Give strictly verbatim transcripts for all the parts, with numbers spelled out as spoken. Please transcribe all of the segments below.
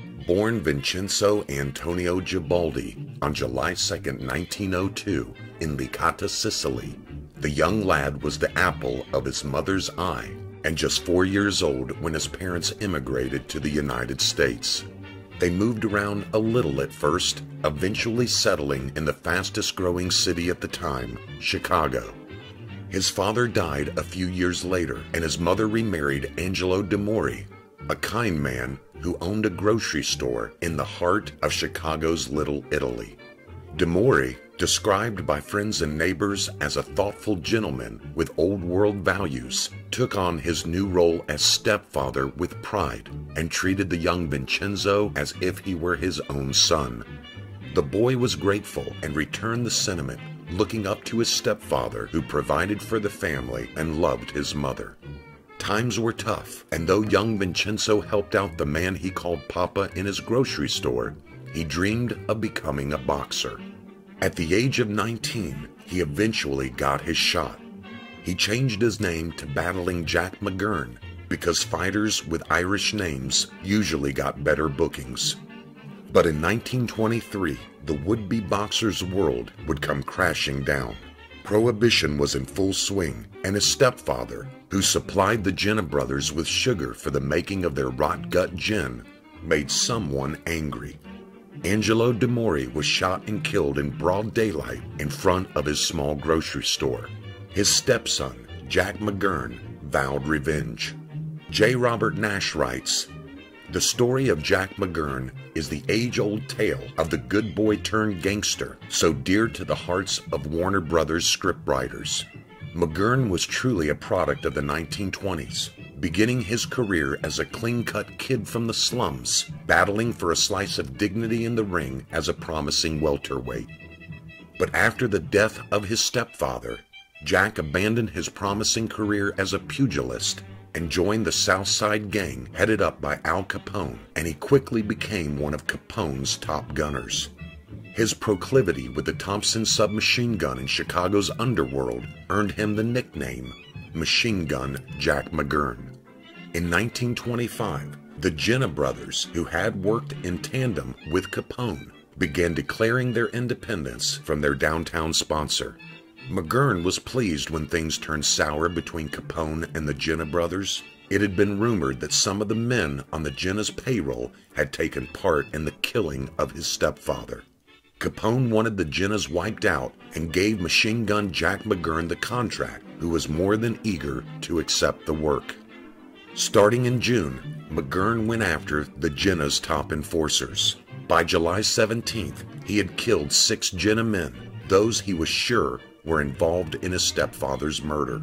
Born Vincenzo Antonio Gibaldi on July second, nineteen oh two, in Licata, Sicily, the young lad was the apple of his mother's eye and just four years old when his parents immigrated to the United States. They moved around a little at first, eventually settling in the fastest-growing city at the time, Chicago. His father died a few years later, and his mother remarried Angelo Demori, a kind man who owned a grocery store in the heart of Chicago's Little Italy. Demori, described by friends and neighbors as a thoughtful gentleman with old-world values, took on his new role as stepfather with pride and treated the young Vincenzo as if he were his own son. The boy was grateful and returned the sentiment, looking up to his stepfather who provided for the family and loved his mother. Times were tough, and though young Vincenzo helped out the man he called Papa in his grocery store, he dreamed of becoming a boxer. At the age of nineteen, he eventually got his shot. He changed his name to Battling Jack McGurn because fighters with Irish names usually got better bookings. But in nineteen twenty-three, the would-be boxer's world would come crashing down. Prohibition was in full swing, and his stepfather, who supplied the Jenna brothers with sugar for the making of their rot gut gin, made someone angry. Angelo Demori was shot and killed in broad daylight in front of his small grocery store. His stepson, Jack McGurn, vowed revenge. J. Robert Nash writes, "The story of Jack McGurn is the age-old tale of the good boy turned gangster so dear to the hearts of Warner Brothers scriptwriters. McGurn was truly a product of the nineteen twenties, beginning his career as a clean-cut kid from the slums, battling for a slice of dignity in the ring as a promising welterweight. But after the death of his stepfather, Jack abandoned his promising career as a pugilist and joined the South Side Gang headed up by Al Capone, and he quickly became one of Capone's top gunners. His proclivity with the Thompson submachine gun in Chicago's underworld earned him the nickname Machine Gun Jack McGurn. In nineteen twenty-five, the Jenna brothers, who had worked in tandem with Capone, began declaring their independence from their downtown sponsor. McGurn was pleased when things turned sour between Capone and the Jenna brothers. It had been rumored that some of the men on the Jenna's payroll had taken part in the killing of his stepfather. Capone wanted the Jennas wiped out and gave Machine Gun Jack McGurn the contract, who was more than eager to accept the work. Starting in June, McGurn went after the Jenna's top enforcers. By July seventeenth, he had killed six Jenna men, those he was sure were involved in his stepfather's murder.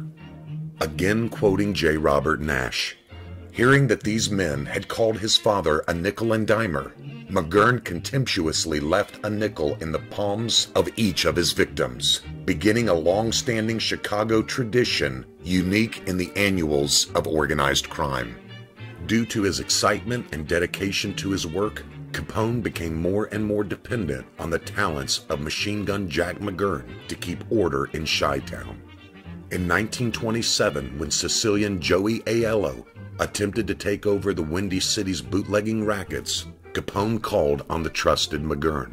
Again quoting J. Robert Nash, "Hearing that these men had called his father a nickel and dimer, McGurn contemptuously left a nickel in the palms of each of his victims, beginning a long-standing Chicago tradition unique in the annuals of organized crime." Due to his excitement and dedication to his work, Capone became more and more dependent on the talents of Machine Gun Jack McGurn to keep order in Chi-Town. In nineteen twenty-seven, when Sicilian Joey Aiello attempted to take over the Windy City's bootlegging rackets, Capone called on the trusted McGurn.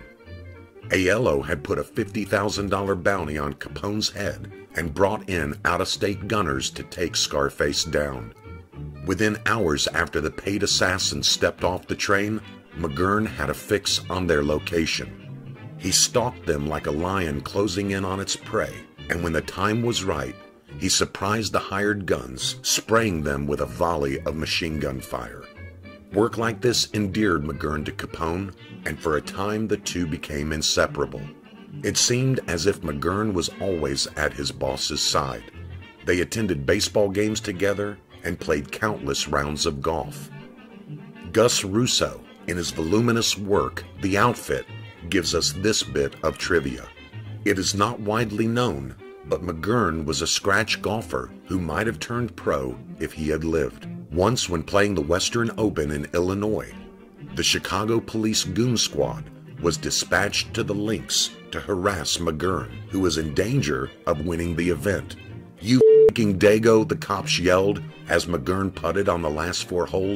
Aiello had put a fifty thousand dollar bounty on Capone's head and brought in out-of-state gunners to take Scarface down. Within hours after the paid assassins stepped off the train, McGurn had a fix on their location. He stalked them like a lion closing in on its prey, and when the time was right, he surprised the hired guns, spraying them with a volley of machine gun fire. Work like this endeared McGurn to Capone, and for a time the two became inseparable. It seemed as if McGurn was always at his boss's side. They attended baseball games together and played countless rounds of golf. Gus Russo, in his voluminous work, The Outfit, gives us this bit of trivia. It is not widely known, but McGurn was a scratch golfer who might have turned pro if he had lived. Once, when playing the Western Open in Illinois, the Chicago Police Goon Squad was dispatched to the links to harass McGurn, who was in danger of winning the event. "You f***ing Dago," the cops yelled as McGurn putted on the last four holes.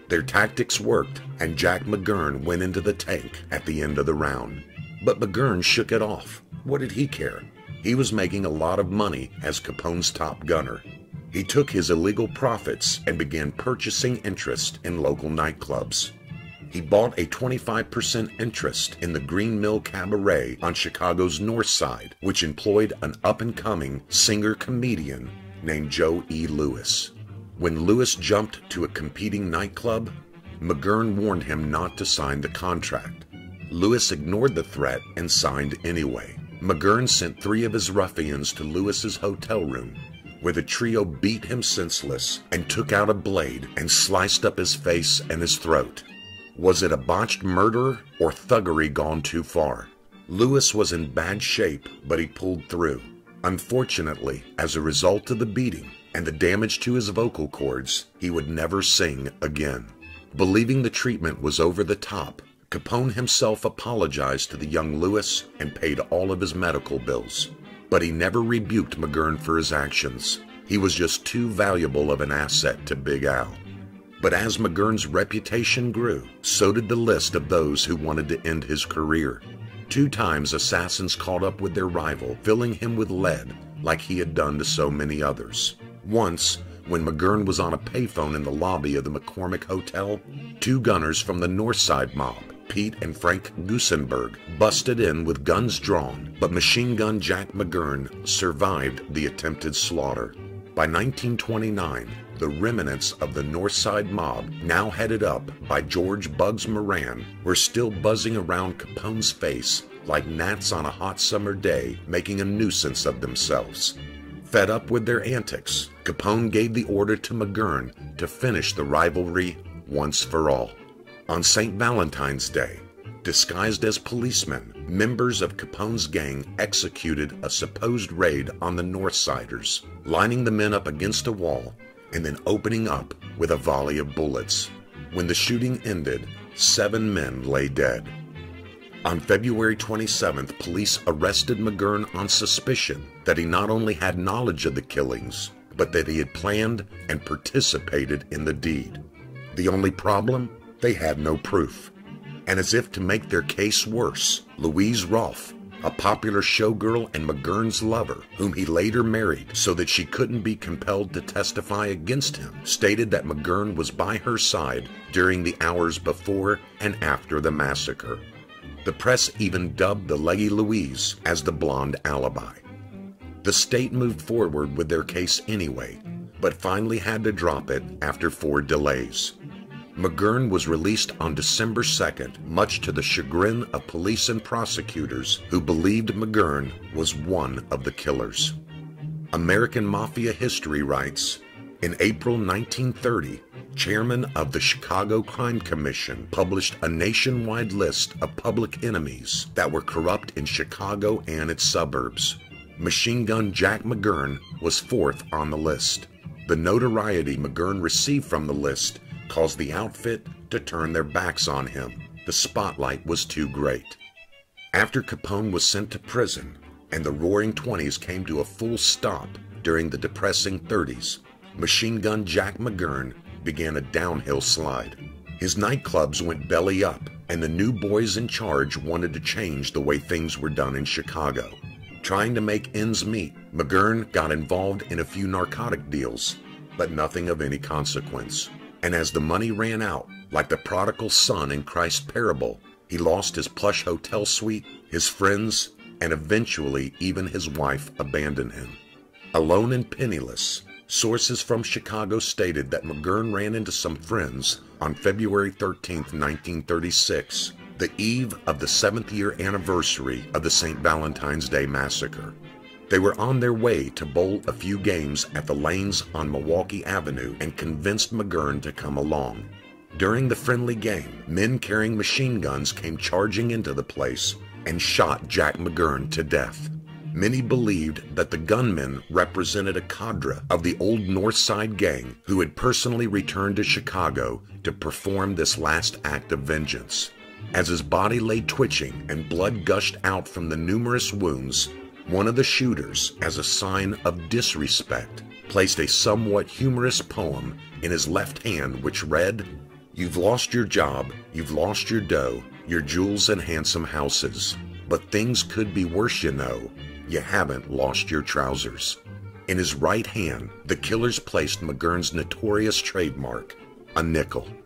Their tactics worked, and Jack McGurn went into the tank at the end of the round. But McGurn shook it off. What did he care? He was making a lot of money as Capone's top gunner. He took his illegal profits and began purchasing interest in local nightclubs. He bought a twenty-five percent interest in the Green Mill Cabaret on Chicago's North Side, which employed an up-and-coming singer-comedian named Joe E. Louis. When Louis jumped to a competing nightclub, McGurn warned him not to sign the contract. Louis ignored the threat and signed anyway. McGurn sent three of his ruffians to Louis's hotel room, where the trio beat him senseless and took out a blade and sliced up his face and his throat. Was it a botched murder or thuggery gone too far? Louis was in bad shape, but he pulled through. Unfortunately, as a result of the beating and the damage to his vocal cords, he would never sing again. Believing the treatment was over the top, Capone himself apologized to the young Louis and paid all of his medical bills. But he never rebuked McGurn for his actions. He was just too valuable of an asset to Big Al. But as McGurn's reputation grew, so did the list of those who wanted to end his career. Two times assassins caught up with their rival, filling him with lead like he had done to so many others. Once, when McGurn was on a payphone in the lobby of the McCormick Hotel, two gunners from the North Side mob, Pete and Frank Gusenberg, busted in with guns drawn, but Machine Gun Jack McGurn survived the attempted slaughter. By nineteen twenty-nine, the remnants of the North Side mob, now headed up by George Bugs Moran, were still buzzing around Capone's face like gnats on a hot summer day, making a nuisance of themselves. Fed up with their antics, Capone gave the order to McGurn to finish the rivalry once for all. On Saint Valentine's Day, disguised as policemen, members of Capone's gang executed a supposed raid on the Northsiders, lining the men up against a wall and then opening up with a volley of bullets. When the shooting ended, seven men lay dead. On February twenty-seventh, police arrested McGurn on suspicion that he not only had knowledge of the killings, but that he had planned and participated in the deed. The only problem? They had no proof. And as if to make their case worse, Louise Rolfe, a popular showgirl and McGurn's lover, whom he later married so that she couldn't be compelled to testify against him, stated that McGurn was by her side during the hours before and after the massacre. The press even dubbed the Leggy Louise as the blonde alibi. The state moved forward with their case anyway, but finally had to drop it after four delays. McGurn was released on December second, much to the chagrin of police and prosecutors who believed McGurn was one of the killers. American Mafia history writes, in April nineteen thirty, chairman of the Chicago Crime Commission published a nationwide list of public enemies that were corrupt in Chicago and its suburbs. Machine Gun Jack McGurn was fourth on the list. The notoriety McGurn received from the list caused the outfit to turn their backs on him. The spotlight was too great. After Capone was sent to prison and the Roaring Twenties came to a full stop during the depressing thirties, Machine Gun Jack McGurn began a downhill slide. His nightclubs went belly up, and the new boys in charge wanted to change the way things were done in Chicago. Trying to make ends meet, McGurn got involved in a few narcotic deals, but nothing of any consequence. And as the money ran out, like the prodigal son in Christ's parable, he lost his plush hotel suite, his friends, and eventually even his wife abandoned him. Alone and penniless, sources from Chicago stated that McGurn ran into some friends on February thirteenth, nineteen thirty-six, the eve of the seventh year anniversary of the Saint Valentine's Day massacre. They were on their way to bowl a few games at the lanes on Milwaukee Avenue and convinced McGurn to come along. During the friendly game, men carrying machine guns came charging into the place and shot Jack McGurn to death. Many believed that the gunmen represented a cadre of the old North Side gang who had personally returned to Chicago to perform this last act of vengeance. As his body lay twitching and blood gushed out from the numerous wounds, one of the shooters, as a sign of disrespect, placed a somewhat humorous poem in his left hand which read, You've lost your job, you've lost your dough, your jewels and handsome houses. But things could be worse, you know. You haven't lost your trousers. In his right hand, the killers placed McGurn's notorious trademark, a nickel.